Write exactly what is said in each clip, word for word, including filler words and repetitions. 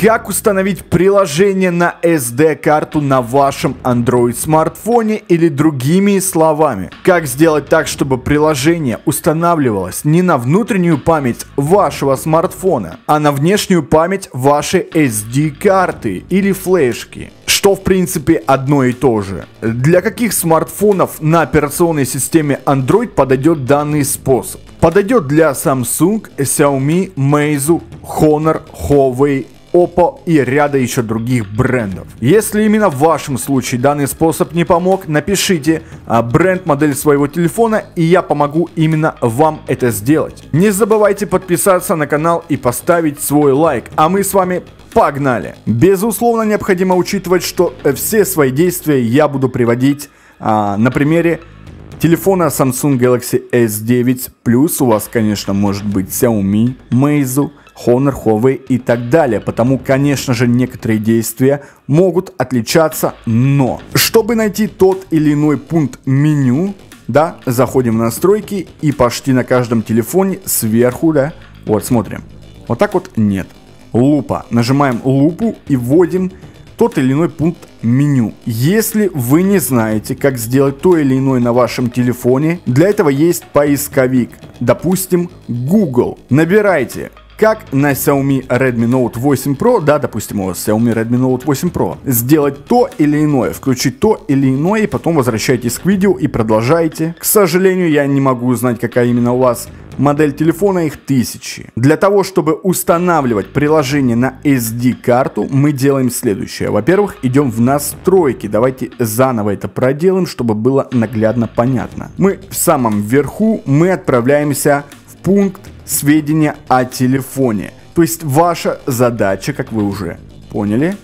Как установить приложение на эс ди-карту на вашем Android смартфоне или другими словами? Как сделать так, чтобы приложение устанавливалось не на внутреннюю память вашего смартфона, а на внешнюю память вашей эс ди-карты или флешки? Что в принципе одно и то же. Для каких смартфонов на операционной системе Android подойдет данный способ? Подойдет для Samsung, Xiaomi, Meizu, Honor, Huawei, Oppo и ряда еще других брендов. Если именно в вашем случае данный способ не помог, напишите бренд, модель своего телефона, и я помогу именно вам это сделать. Не забывайте подписаться на канал и поставить свой лайк, а мы с вами погнали! Безусловно, необходимо учитывать, что все свои действия я буду приводить а, на примере телефона Samsung Galaxy эс девять плюс. У вас, конечно, может быть Xiaomi, Meizu, Honor, Huawei и так далее. Потому, конечно же, некоторые действия могут отличаться, но чтобы найти тот или иной пункт меню, да, заходим в настройки и почти на каждом телефоне сверху, да, вот смотрим. Вот так вот нет. Лупа. Нажимаем лупу и вводим тот или иной пункт меню. Если вы не знаете, как сделать то или иное на вашем телефоне, для этого есть поисковик. Допустим, Google. Набирайте, как на Xiaomi Redmi Note восемь Pro, да, допустим, у вас Xiaomi Redmi Note восемь Pro, сделать то или иное, включить то или иное, и потом возвращайтесь к видео и продолжайте. К сожалению, я не могу узнать, какая именно у вас модель телефона, их тысячи. Для того, чтобы устанавливать приложение на эс ди-карту, мы делаем следующее. Во-первых, идем в настройки. Давайте заново это проделаем, чтобы было наглядно понятно. Мы в самом верху, мы отправляемся в пункт сведения о телефоне. То есть ваша задача, как вы уже поняли,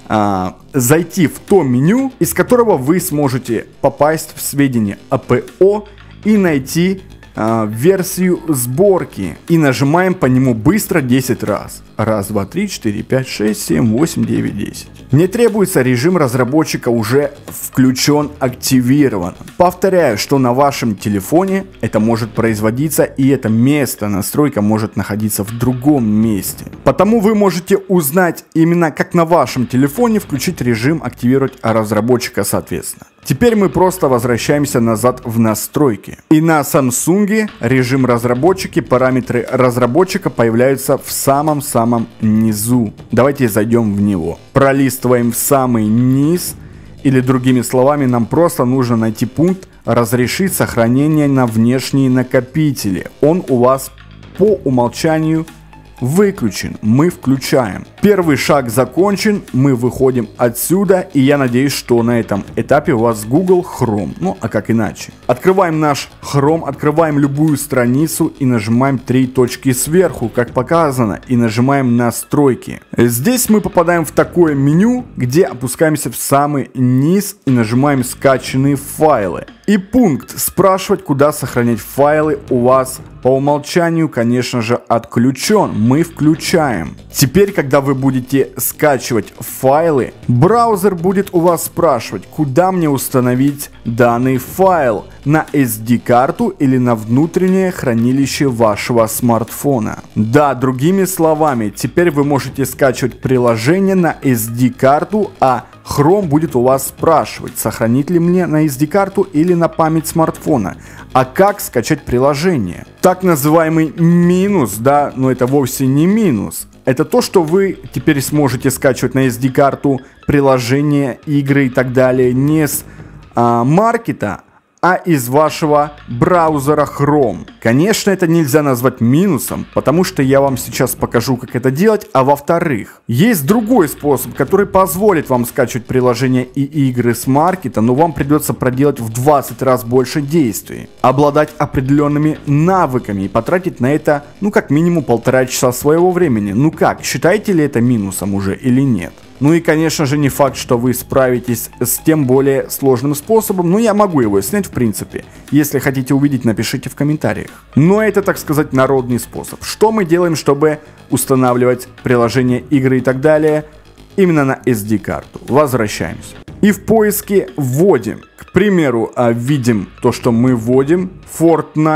а, зайти в то меню, из которого вы сможете попасть в сведения о ПО и найти а, версию сборки. И нажимаем по нему быстро десять раз. Раз, два, три, четыре, пять, шесть, семь, восемь, девять, десять. Не требуется, режим разработчика уже включен, активирован. Повторяю, что на вашем телефоне это может производиться, и это место, настройка может находиться в другом месте. Потому вы можете узнать именно как на вашем телефоне включить режим, активировать разработчика соответственно. Теперь мы просто возвращаемся назад в настройки. И на Samsung режим разработчики, параметры разработчика появляются в самом-самом низу. Давайте зайдем в него. Пролистываем в самый низ. Или другими словами, нам просто нужно найти пункт «Разрешить сохранение на внешние накопители». Он у вас по умолчанию выключен, мы включаем. Первый шаг закончен, мы выходим отсюда, и я надеюсь, что на этом этапе у вас Google Chrome, ну а как иначе. Открываем наш Chrome, открываем любую страницу и нажимаем три точки сверху, как показано, и нажимаем настройки. Здесь мы попадаем в такое меню, где опускаемся в самый низ и нажимаем скачанные файлы. И пункт спрашивать, куда сохранять файлы, у вас по умолчанию, конечно же, отключен. Мы включаем. Теперь, когда вы будете скачивать файлы, браузер будет у вас спрашивать, куда мне установить данный файл, на эс ди-карту или на внутреннее хранилище вашего смартфона. Да, другими словами, теперь вы можете скачивать приложение на эс ди-карту, а Chrome будет у вас спрашивать, сохранить ли мне на эс ди-карту или на память смартфона. А как скачать приложение? Так называемый минус, да, но это вовсе не минус. Это то, что вы теперь сможете скачивать на эс ди-карту приложения, игры и так далее не с а, маркета, а из вашего браузера Chrome. Конечно, это нельзя назвать минусом, потому что я вам сейчас покажу, как это делать. А во-вторых, есть другой способ, который позволит вам скачивать приложения и игры с маркета, но вам придется проделать в двадцать раз больше действий, обладать определенными навыками и потратить на это, ну, как минимум полтора часа своего времени. Ну как, считаете ли это минусом уже или нет? Ну и, конечно же, не факт, что вы справитесь с тем более сложным способом, но я могу его снять в принципе. Если хотите увидеть, напишите в комментариях. Но это, так сказать, народный способ. Что мы делаем, чтобы устанавливать приложения, игры и так далее именно на эс ди-карту? Возвращаемся. И в поиске вводим, к примеру, видим то, что мы вводим, Fortnite,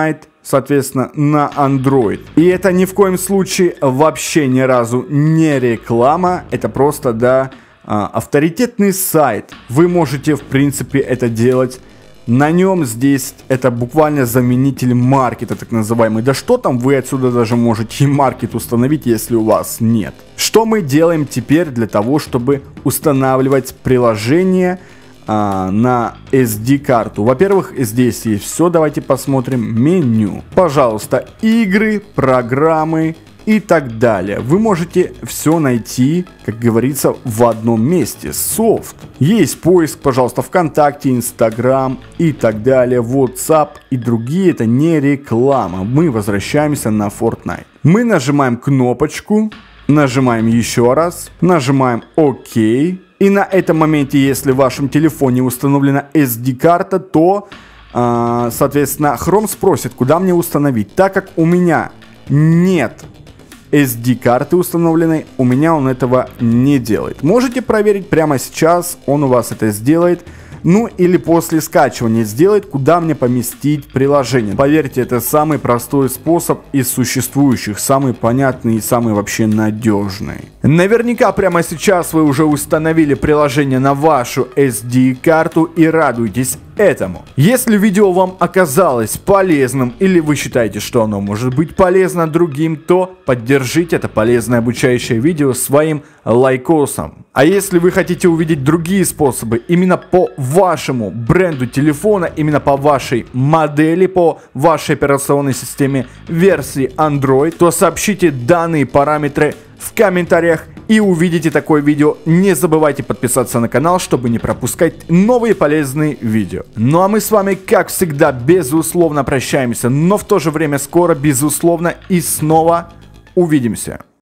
соответственно, на Android. И это ни в коем случае вообще ни разу не реклама, это просто, да, авторитетный сайт. Вы можете, в принципе, это делать. На нем здесь это буквально заменитель маркета, так называемый. Да что там, вы отсюда даже можете и маркет установить, если у вас нет. Что мы делаем теперь для того, чтобы устанавливать приложение а, на эс ди-карту? Во-первых, здесь есть все, давайте посмотрим. Меню. Пожалуйста, игры, программы и так далее. Вы можете все найти, как говорится, в одном месте. Софт. Есть поиск, пожалуйста, ВКонтакте, Инстаграм и так далее, WhatsApp и другие. Это не реклама. Мы возвращаемся на Fortnite. Мы нажимаем кнопочку, нажимаем еще раз, нажимаем ОК. И на этом моменте, если в вашем телефоне установлена эс ди-карта, то, э, соответственно, Chrome спросит, куда мне установить. Так как у меня нет эс ди-карты установленной, у меня он этого не делает. Можете проверить прямо сейчас, он у вас это сделает. Ну или после скачивания сделает, куда мне поместить приложение. Поверьте, это самый простой способ из существующих, самый понятный и самый вообще надежный. Наверняка прямо сейчас вы уже установили приложение на вашу эс ди-карту и радуетесь этому. Если видео вам оказалось полезным или вы считаете, что оно может быть полезно другим, то поддержите это полезное обучающее видео своим лайкосом. А если вы хотите увидеть другие способы именно по вашему бренду телефона, именно по вашей модели, по вашей операционной системе версии Android, то сообщите данные параметры в комментариях и увидите такое видео. Не забывайте подписаться на канал, чтобы не пропускать новые полезные видео. Ну а мы с вами, как всегда, безусловно прощаемся, но в то же время скоро, безусловно, и снова увидимся.